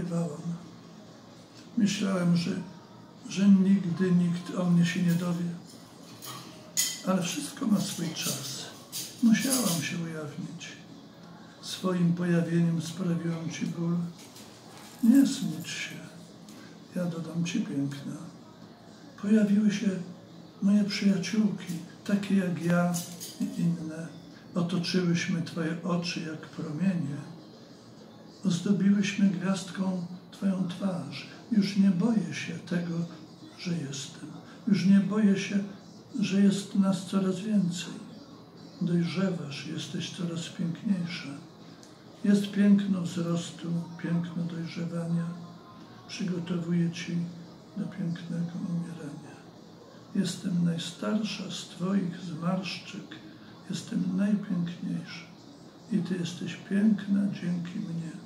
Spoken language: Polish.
oczekiwałam. Myślałem, że nigdy nikt o mnie się nie dowie. Ale wszystko ma swój czas. Musiałam się ujawnić. Swoim pojawieniem sprawiłam ci ból. Nie smuć się. Ja dodam ci piękna. Pojawiły się moje przyjaciółki, takie jak ja i inne. Otoczyłyśmy twoje oczy jak promienie. Ozdobiłyśmy gwiazdką twoją twarz. Już nie boję się tego, że jestem. Już nie boję się, że jest nas coraz więcej. Dojrzewasz, jesteś coraz piękniejsza. Jest piękno wzrostu, piękno dojrzewania. Przygotowuję ci do pięknego umierania. Jestem najstarsza z twoich zmarszczek. Jestem najpiękniejsza. I ty jesteś piękna dzięki mnie.